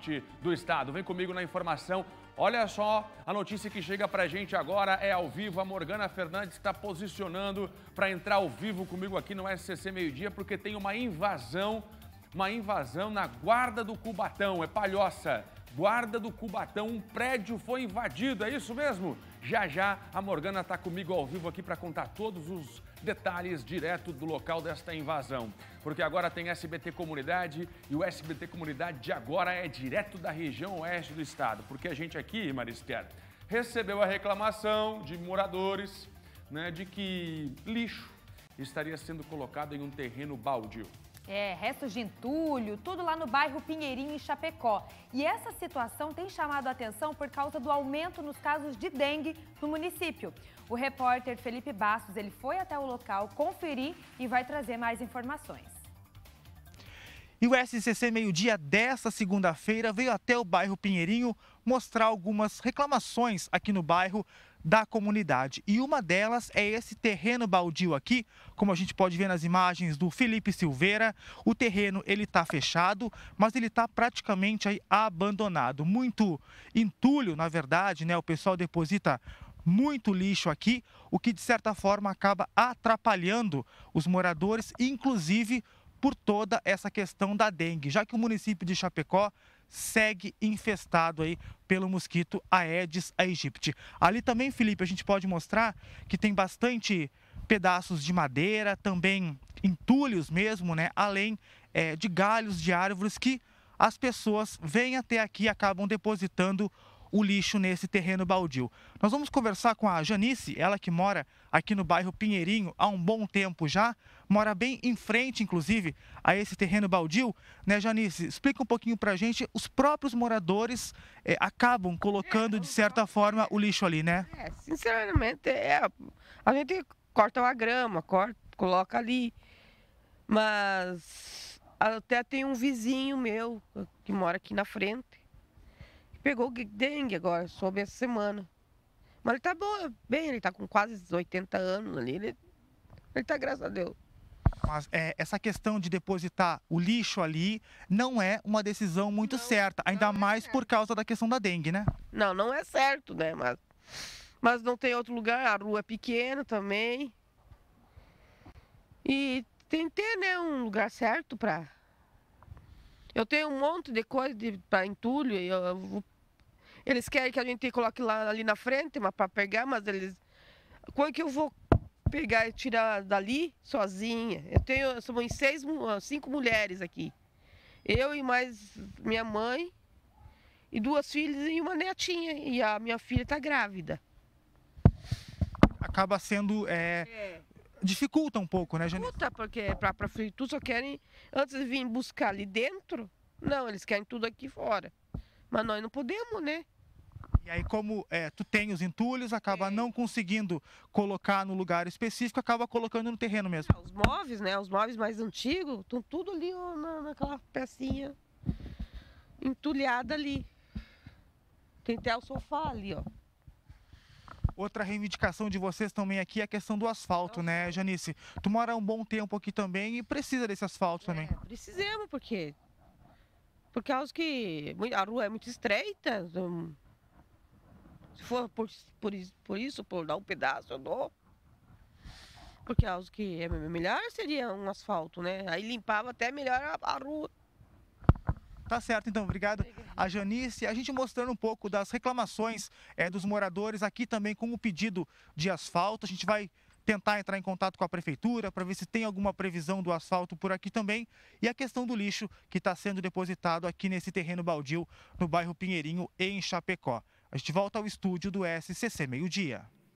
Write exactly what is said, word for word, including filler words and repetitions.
norte do estado. Vem comigo na informação. Olha só, a notícia que chega pra gente agora é ao vivo. A Morgana Fernandes está posicionando para entrar ao vivo comigo aqui no S C C Meio Dia, porque tem uma invasão, uma invasão na Guarda do Cubatão. É Palhoça. Guarda do Cubatão, um prédio foi invadido, é isso mesmo? Já já a Morgana está comigo ao vivo aqui para contar todos os detalhes direto do local desta invasão. Porque agora tem S B T Comunidade e o S B T Comunidade de agora é direto da região oeste do estado. Porque a gente aqui, Marister, recebeu a reclamação de moradores, né, de que lixo estaria sendo colocado em um terreno baldio. É, restos de entulho, tudo lá no bairro Pinheirinho, em Chapecó. E essa situação tem chamado a atenção por causa do aumento nos casos de dengue no município. O repórter Felipe Bastos, ele foi até o local conferir e vai trazer mais informações. E o S C C Meio Dia desta segunda-feira veio até o bairro Pinheirinho mostrar algumas reclamações aqui no bairro da comunidade. E uma delas é esse terreno baldio aqui, como a gente pode ver nas imagens do Felipe Silveira. O terreno ele está fechado, mas ele está praticamente aí abandonado. Muito entulho, na verdade, né? O pessoal deposita muito lixo aqui, o que de certa forma acaba atrapalhando os moradores, inclusive por toda essa questão da dengue, já que o município de Chapecó segue infestado aí pelo mosquito Aedes aegypti. Ali também, Felipe, a gente pode mostrar que tem bastante pedaços de madeira, também entulhos mesmo, né? Além é, de galhos de árvores que as pessoas vêm até aqui e acabam depositando o lixo nesse terreno baldio. Nós vamos conversar com a Janice, ela que mora aqui no bairro Pinheirinho há um bom tempo já, mora bem em frente, inclusive, a esse terreno baldio. Né, Janice? Explica um pouquinho pra gente, os próprios moradores é, acabam colocando, de certa forma, o lixo ali, né? É, sinceramente, é, a gente corta uma grama, corta, coloca ali, mas até tem um vizinho meu que mora aqui na frente, pegou dengue agora, soube essa semana. Mas ele tá bom, bem, ele tá com quase oitenta anos ali, ele, ele tá, graças a Deus. Mas é, essa questão de depositar o lixo ali não é uma decisão muito Não, certa, ainda não é mais certo. por causa da questão da dengue, né? Não, não é certo, né, mas, mas não tem outro lugar, a rua é pequena também. E tem que ter, né, um lugar certo pra... Eu tenho um monte de coisa de, pra entulho, e eu, eu vou... Eles querem que a gente coloque lá ali na frente, mas para pegar, mas eles... Quando que eu vou pegar e tirar dali sozinha? Eu tenho, somos seis, cinco mulheres aqui. Eu e mais minha mãe, e duas filhas e uma netinha. E a minha filha está grávida. Acaba sendo... É... É. Dificulta um pouco, né, Janice? Dificulta, porque para a prefeitura só querem, antes de vir buscar ali dentro, não, eles querem tudo aqui fora. Mas nós não podemos, né? E aí, como é, tu tem os entulhos, acaba é. não conseguindo colocar no lugar específico, acaba colocando no terreno mesmo. Os móveis, né? Os móveis mais antigos, estão tudo ali ó, na, naquela pecinha entulhada ali. Tem até o sofá ali, ó. Outra reivindicação de vocês também aqui é a questão do asfalto, né, Janice? Tu mora há um bom tempo aqui também e precisa desse asfalto é, também. Precisamos, porque... Por causa que a rua é muito estreita. Se for por, por, por isso, por dar um pedaço, eu dou. Por causa que é melhor seria um asfalto, né? Aí limpava até melhor a, a rua. Tá certo, então. Obrigado a Janice. A gente mostrando um pouco das reclamações é, dos moradores aqui também com o pedido de asfalto. A gente vai tentar entrar em contato com a prefeitura para ver se tem alguma previsão do asfalto por aqui também. E a questão do lixo que está sendo depositado aqui nesse terreno baldio no bairro Pinheirinho, em Chapecó. A gente volta ao estúdio do S C C Meio Dia.